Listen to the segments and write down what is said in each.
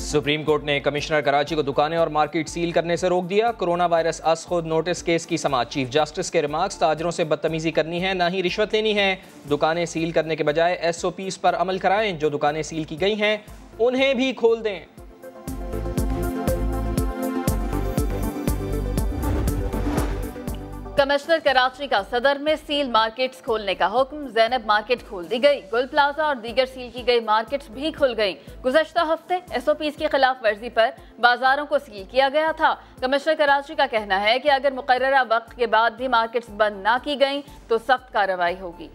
Supreme court ने commissioner Karachi को दुकानें और मार्केट सील करने से रोक दिया। कोरोना वायरस अस खुद नोटिस केस की समाअत। चीफ जस्टिस के रिमार्क्स, ताजरों से बदतमीजी करनी है ना ही रिश्वत लेनी है। दुकानें सील करने के बजाय SOPs पर अमल कराएं। जो दुकानें सील की गई हैं उन्हें भी खोल दें। कमिश्नर कराची का सदर में सील मार्केट्स खोलने का हुक्म। ज़ैनब मार्केट खोल दी गई। गुल प्लाजा और दीगर सील की गई मार्केट्स भी खुल गई। गुज़श्ता हफ्ते SOPs की खिलाफ वर्जी पर बाजारों को सील किया गया था। कमिश्नर कराची का कहना है कि अगर मुकर्ररा वक्त के बाद भी मार्केट्स बंद ना की गई तो सख्त कार्रवाई होगी।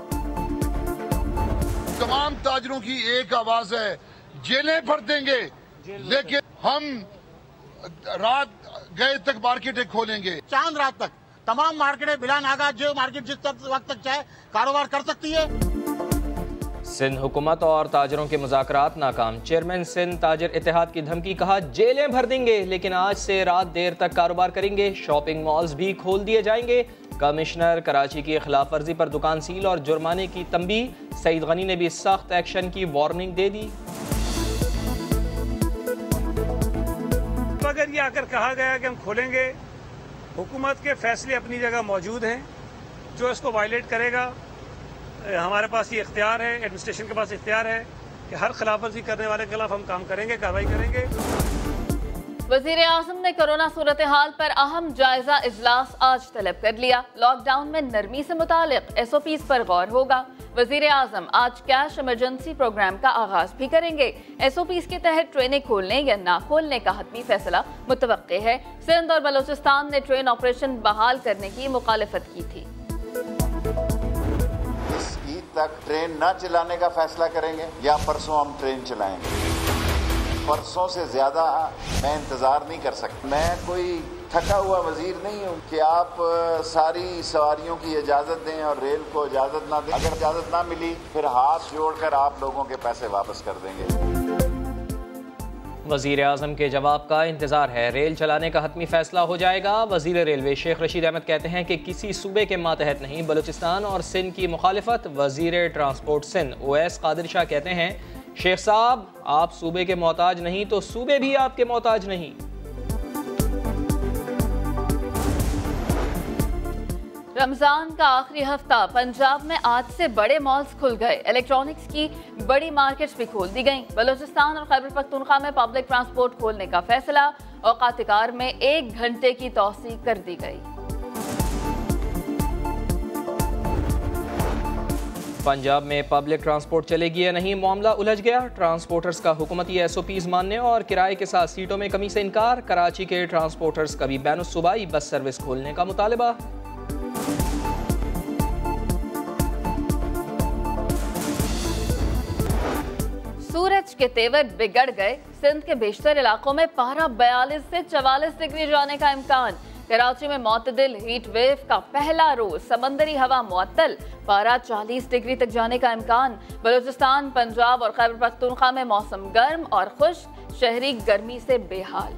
तमाम ताजरों की एक आवाज है, जेलें भर देंगे, लेकिन हम रात गए तक मार्केटें खोलेंगे। चांद रात तक तमाम मार्केटें बिला नागा जो मार्केट जिस वक्त तक चाहे कारोबार कर सकती है। सिंध हुकूमत और ताजरों के मुज़ाकरात नाकाम। चेयरमैन सिंध ताजर इत्तेहाद की धमकी, कहा जेलें भर देंगे लेकिन आज से रात देर तक कारोबार करेंगे। शॉपिंग मॉल्स भी खोल दिए जाएंगे। कमिश्नर कराची की खिलाफ वर्जी पर दुकान सील और जुर्माने की तंबीह। सईद गनी ने भी सख्त एक्शन की वार्निंग दे दी। अगर ये आकर कहा गया कि हम खोलेंगे, हुकूमत के फैसले अपनी जगह मौजूद हैं। जो इसको वायलेट करेगा, हमारे पास ये इख्तियार है, एडमिनिस्ट्रेशन के पास इख्तियार है कि हर खिलाफवर्जी करने वाले के खिलाफ हम काम करेंगे, कार्रवाई करेंगे। वज़ीर आज़म ने कोरोना सूरत हाल पर अहम जायजा इजलास आज तलब कर लिया। लॉकडाउन में नरमी से मुतालिक SOPs पर गौर होगा। वज़ीर आज़म आज कैश इमरजेंसी प्रोग्राम का आगाज भी करेंगे। SOPs के तहत ट्रेनें खोलने या ना खोलने का हतमी फैसला मुतवक्के है। सिंध और बलोचिस्तान ने ट्रेन ऑपरेशन बहाल करने की मुखालफत की थी। इस ईद तक ट्रेन न चलाने का फैसला करेंगे या परसों हम ट्रेन चलाएंगे। परसों से ज्यादा मैं इंतजार नहीं कर सकता। मैं कोई थका हुआ वजीर नहीं हूँ कि आप सारी सवारियों की इजाजत दें और रेल को इजाजत ना दें। अगर इजाजत ना मिली फिर हाथ जोड़कर आप लोगों के पैसे वापस कर देंगे। वज़ीर आज़म के जवाब का इंतजार है। रेल चलाने का हतमी फैसला हो जाएगा। वज़ीर रेलवे शेख रशीद अहमद कहते हैं कि किसी सूबे के मातहत नहीं, बलूचिस्तान और सिंध की मुखालिफत। वज़ीर ट्रांसपोर्ट सिंध ओवैस कादिर शाह कहते हैं, शेख साहब आप सूबे के मोहताज नहीं तो सूबे भी आपके मोहताज नहीं। रमजान का आखिरी हफ्ता। पंजाब में आज से बड़े मॉल्स खुल गए। इलेक्ट्रॉनिक्स की बड़ी मार्केट्स भी खोल दी गईं। बलूचिस्तान और खैबर पख्तूनख्वा में पब्लिक ट्रांसपोर्ट खोलने का फैसला। औकात-ए-कार में 1 घंटे की तौसीक कर दी गई। पंजाब में पब्लिक ट्रांसपोर्ट चलेगी या नहीं, मामला उलझ गया। ट्रांसपोर्टर्स का हुकूमती SOPs मानने और किराए के साथ सीटों में कमी से इनकार। कराची के ट्रांसपोर्टर्स का भी बैनुस्सूबाई बस सर्विस खोलने का मुतालबा। सूरज के तेवर बिगड़ गए। सिंध के बेशतर इलाकों में पारा 42 से 44 डिग्री जाने का इम्कान। कराची में मुतदिल हीट वेव का पहला रोज। समंदरी हवा मुअत्तल, पारा 40 डिग्री तक जाने का इम्कान। बलूचिस्तान, पंजाब और खैबर पख्तूनख्वा में मौसम गर्म और खुश्क। शहरी गर्मी से बेहाल।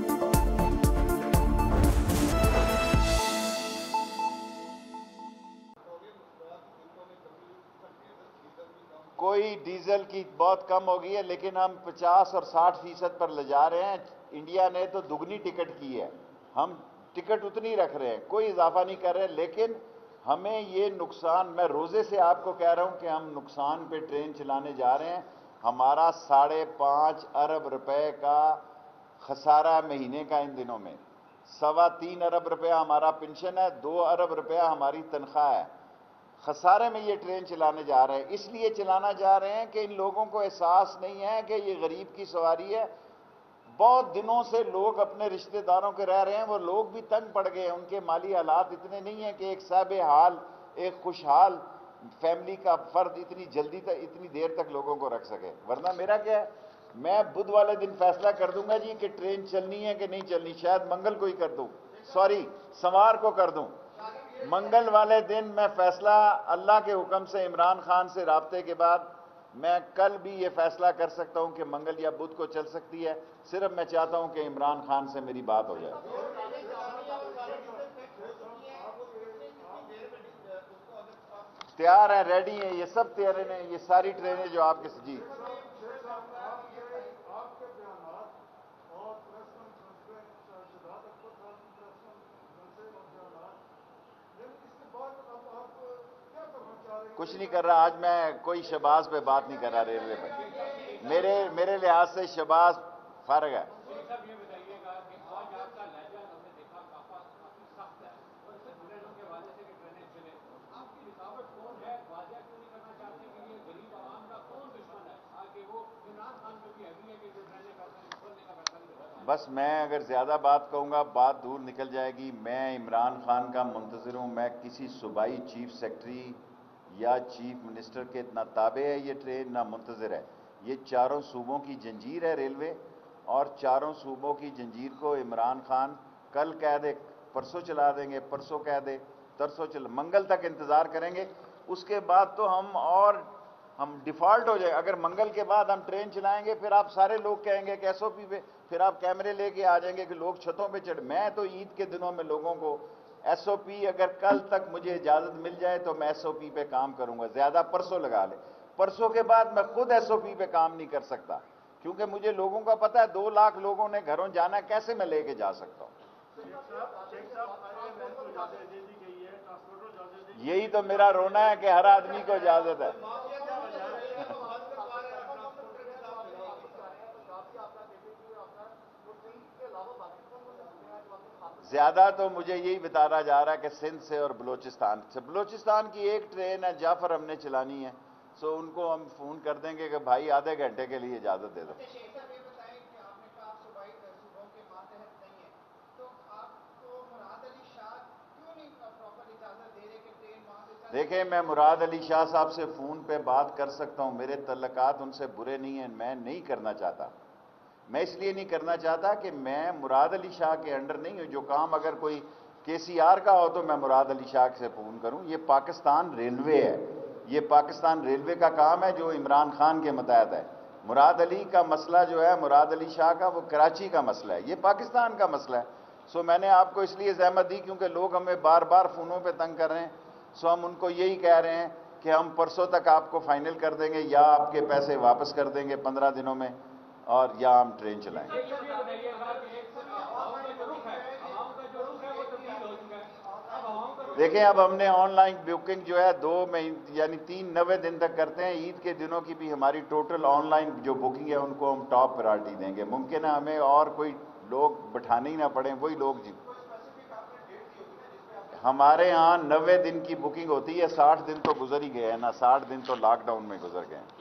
कोई डीजल की बहुत कम हो गई है, लेकिन हम 50 और 60% पर ले जा रहे हैं। इंडिया ने तो दुगनी टिकट की है, हम टिकट उतनी रख रहे हैं, कोई इजाफा नहीं कर रहे। लेकिन हमें ये नुकसान, मैं रोजे से आपको कह रहा हूं कि हम नुकसान पे ट्रेन चलाने जा रहे हैं। हमारा 5.5 अरब रुपए का खसारा महीने का इन दिनों में। 3.25 अरब रुपया हमारा पेंशन है, 2 अरब रुपया हमारी तनख्वाह है। खसारे में ये ट्रेन चलाने जा रहे हैं। इसलिए चलाना जा रहे हैं कि इन लोगों को एहसास नहीं है कि ये गरीब की सवारी है। बहुत दिनों से लोग अपने रिश्तेदारों के रह रहे हैं, वो लोग भी तंग पड़ गए हैं। उनके माली हालात इतने नहीं है कि एक साहिब हाल, एक खुशहाल फैमिली का फर्द इतनी जल्दी तक, इतनी देर तक लोगों को रख सके। वरना मेरा क्या है, मैं बुध वाले दिन फैसला कर दूंगा जी कि ट्रेन चलनी है कि नहीं चलनी। शायद मंगल को ही कर दूं, सॉरी सोमवार को कर दूं। मंगल वाले दिन मैं फैसला, अल्लाह के हुक्म से, इमरान खान से राब्ते के बाद मैं कल भी ये फैसला कर सकता हूं कि मंगल या बुध को चल सकती है। सिर्फ मैं चाहता हूं कि इमरान खान से मेरी बात हो जाए। तैयार है, रेडी है, ये सब तैयार हैं, ये सारी ट्रेनें जो आपके जी کچھ نہیں کر رہا. آج میں کوئی شہباز پہ بات نہیں کر رہا ریلوے پہ. میرے لحاظ سے شہباز فارغ ہے. بس میں اگر زیادہ بات کہوں گا بات دور نکل جائے گی. میں عمران خان کا منتظر ہوں. میں کسی صوبائی چیف سیکرٹری یا چیف منسٹر کے نہ تابع ہے یہ ٹرین نہ منتظر ہے. یہ چاروں صوبوں کی جنجیر ہے ریلوے, اور چاروں صوبوں کی جنجیر کو عمران خان کل کہہ دے پرسوں چلا دیں گے, پرسوں کہہ دے ترسوں منگل تک انتظار کریں گے. اس کے بعد تو ہم ڈیفالٹ ہو جائے. اگر منگل کے بعد ہم ٹرین چلائیں گے پھر آپ سارے لوگ کہیں گے کہ ایس او پی پہ, پھر آپ کیمرے لے کے آ جائیں گے کہ لوگ چھتوں پہ چڑھ. میں تو عید کے دنوں میں لوگوں کو ایس او پی, اگر کل تک مجھے اجازت مل جائے تو میں ایس او پی پہ کام کروں گا. زیادہ پرسوں لگا لے. پرسوں کے بعد میں خود ایس او پی پہ کام نہیں کر سکتا, کیونکہ مجھے لوگوں کا پتہ ہے 2 لاکھ لوگوں نے گھروں جانا ہے, کیسے میں لے کے جا سکتا ہوں. یہی تو میرا رونا ہے کہ ہر آدمی کو اجازت ہے. زیادہ تو مجھے یہی بتایا جا رہا ہے کہ سندھ سے اور بلوچستان سے. بلوچستان کی ایک ٹرین ہے جعفر ہم نے چلانی ہے, سو ان کو ہم فون کر دیں گے کہ بھائی آدھے گھنٹے کے لیے اجازت دے دو. دیکھیں میں مراد علی شاہ صاحب سے فون پہ بات کر سکتا ہوں, میرے تعلقات ان سے برے نہیں ہیں, میں نہیں کرنا چاہتا. میں اس لیے نہیں کرنا چاہتا کہ میں مراد علی شاہ کے انڈر نہیں ہوں. جو کام اگر کوئی کے سی آر کا ہو تو میں مراد علی شاہ سے فون کروں. یہ پاکستان ریلوے ہے, یہ پاکستان ریلوے کا کام ہے جو عمران خان کے متحد ہے. مراد علی کا مسئلہ جو ہے, مراد علی شاہ کا, وہ کراچی کا مسئلہ ہے, یہ پاکستان کا مسئلہ ہے. سو میں نے آپ کو اس لیے زحمت دی کیونکہ لوگ ہمیں بار بار فونوں پہ تنگ کر رہے ہیں. سو ہم ان کو یہی کہہ رہے ہیں کہ ہم پرسوں تک آپ کو فائنل کر دیں گے, یا آپ کے پیسے واپس کر دیں گے 15 دنوں میں, اور یا ہم ٹرین چلائیں گے. دیکھیں اب ہم نے آن لائن بکنگ جو ہے 3-9 دن تک کرتے ہیں. عید کے دنوں کی بھی ہماری ٹوٹل آن لائن جو بکنگ ہے ان کو ہم ٹاپ پرائرٹی دیں گے. ممکن ہے ہمیں اور کوئی لوگ بٹھانے ہی نہ پڑیں, وہی لوگ ہمارے ہاں 90 دن کی بکنگ ہوتی ہے. 60 دن تو گزر ہی گئے ہیں نا, 60 دن تو لاک ڈاؤن میں گزر گئے ہیں.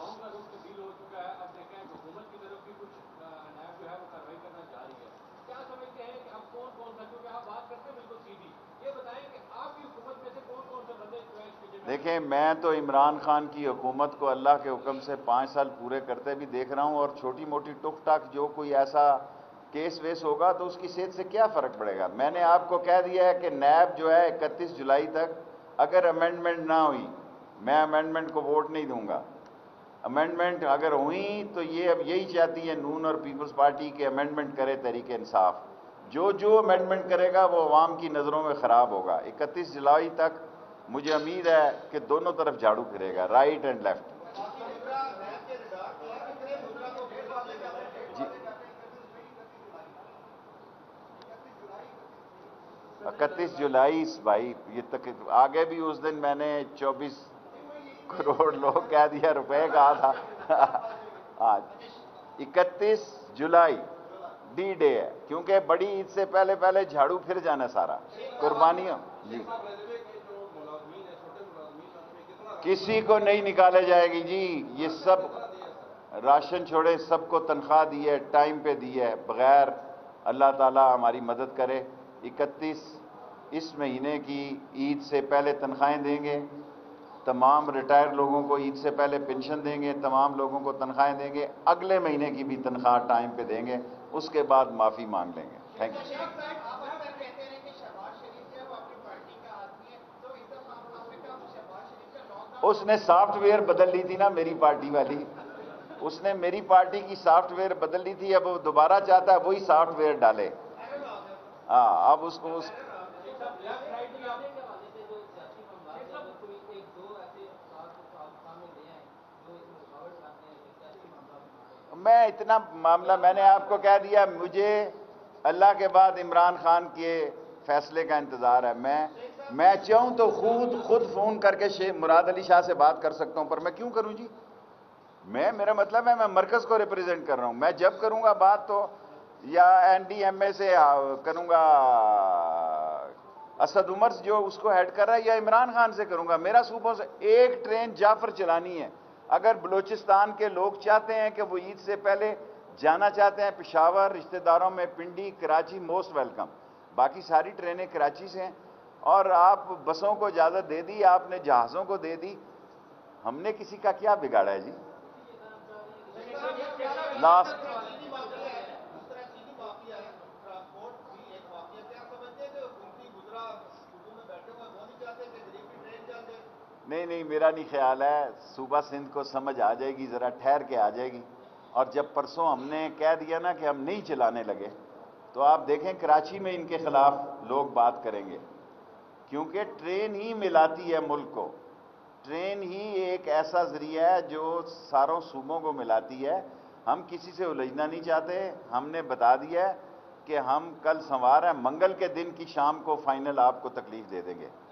دیکھیں میں تو عمران خان کی حکومت کو اللہ کے حکم سے 5 سال پورے کرتے بھی دیکھ رہا ہوں, اور چھوٹی موٹی ٹک ٹاک جو کوئی ایسا کیس ویس ہوگا تو اس کی صحت سے کیا فرق پڑے گا. میں نے آپ کو کہہ دیا ہے کہ نیب جو ہے 31 جولائی تک اگر امینڈمنٹ نہ ہوئی, میں امینڈمنٹ کو ووٹ نہیں دوں گا. امینڈمنٹ اگر ہوئی تو یہ اب یہی چاہتی ہے نون اور پیپلز پارٹی کے امینڈمنٹ کرے تحریک انصاف. جو امینڈمنٹ کرے گا وہ عوام کی نظروں میں خراب ہوگا. 31 جولائی تک مجھے امید ہے کہ دونوں طرف جھاڑو پھرے گا, رائٹ اینڈ لیفٹ. 31 جولائی بھائی, یہ تک آگے بھی اس دن میں نے 24 کروڑ لوگ کہہ دیا روپے کہا تھا. آج 31 جولائی ڈی ڈے ہے, کیونکہ بڑی عید سے پہلے جھاڑو پھر جانا سارا قربانیوں. جی کسی کو نہیں نکالے جائے گی جی. یہ سب راشن چھوڑے, سب کو تنخواہ دی ہے, ٹائم پہ دی ہے, بغیر اللہ تعالیٰ ہماری مدد کرے. 31 اس مہینے کی عید سے پہلے تنخواہیں دیں گے. تمام ریٹائر لوگوں کو عید سے پہلے پنشن دیں گے, تمام لوگوں کو تنخواہیں دیں گے. اگلے مہینے کی بھی تنخواہ ٹائم پہ دیں گے, اس کے بعد معافی مانگ لیں گے. Thank you. اس نے سافٹ ویئر بدل لی تھی نا میری پارٹی والی, اس نے میری پارٹی کی سافٹ ویئر بدل لی تھی. اب وہ دوبارہ چاہتا ہے وہی سافٹ ویئر ڈالے. ہاں اب اس کو میں اتنا معاملہ میں نے آپ کو کہہ دیا, مجھے اللہ کے بعد عمران خان کے فیصلے کا انتظار ہے. میں میں چاہوں تو خود فون کر کے مراد علی شاہ سے بات کر سکتا ہوں، پر میں کیوں کروں جی؟ میرا مطلب ہے میں مرکز کو ریپریزنٹ کر رہا ہوں. میں جب کروں گا بات تو یا این ڈی ایم اے سے کروں گا، اسد عمر جو اس کو ہیڈ کر رہا ہے، یا عمران خان سے کروں گا. میرا صوبوں سے ایک ٹرین جعفر چلانی ہے. اگر بلوچستان کے لوگ چاہتے ہیں کہ وہ عید سے پہلے جانا چاہتے ہیں پشاور، رشتہ داروں میں پنڈی، کراچی، موسٹ ویلکم. باقی ساری ٹرینیں کراچی سے ہیں. اور آپ بسوں کو اجازت دے دی، آپ نے جہازوں کو دے دی. ہم نے کسی کا کیا بگاڑا ہے جی؟ لاسٹ نہیں، میرا نہیں خیال ہے. صوبہ سندھ کو سمجھ آ جائے گی، ذرا ٹھہر کے آ جائے گی. اور جب پرسوں ہم نے کہہ دیا نا کہ ہم نہیں چلانے لگے، تو آپ دیکھیں کراچی میں ان کے خلاف لوگ بات کریں گے، کیونکہ ٹرین ہی ملاتی ہے ملک کو. ٹرین ہی ایک ایسا ذریعہ ہے جو ساروں صوبوں کو ملاتی ہے. ہم کسی سے الجھنا نہیں چاہتے. ہم نے بتا دیا ہے کہ ہم کل سنوار ہیں، منگل کے دن کی شام کو فائنل آپ کو تکلیف دے دیں گے.